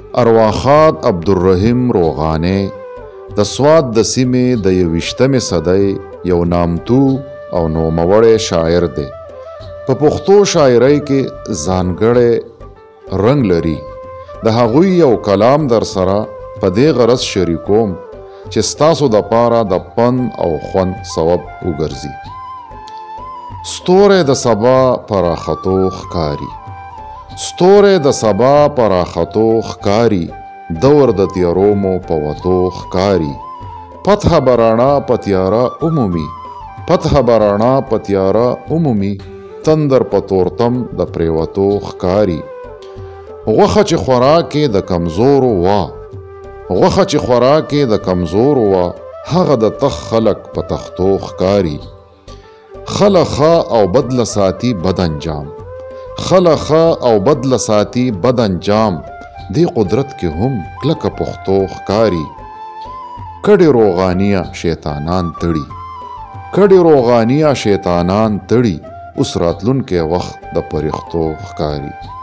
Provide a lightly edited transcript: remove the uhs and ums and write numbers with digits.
ارواخاد عبدالرحیم روغانی د سوات د سیمې د 21مې صدۍ یو نامتو او نوموړی شاعر دی. په پښتو شاعرۍ کې ځانګړی رنګ لري. د هغوی یو کلام در سره په دې غرض شریکوم چې ستاسو د پاره د پند او خوند سبب وګرځي. ستوری د سبا پراختو ښکاري، ستوری د سبا پراختو ښکاري، دور د تیارو مو په وتو ښکاري. فتح برانا پتیارا عمومي، فتح برانا پتیارا عمومي، تندر په تورتم د پریوتو ښکاري. غوښه چې خوراکې د کمزورو وا، غوښه چې خوراکې د کمزورو وا، هغه د تخ خلق په تختو ښکاري. خلخه او بدل ساتي بد انجام، خلخه او بدل ساتي بد انجام، دی قدرت کې هم کلکه پښتو ښکاري. کډې روغانیه شیطانان تړي، کډې روغانیه شیطانان تړي، اوس راتلونکی وخت د پرښتو ښکاري.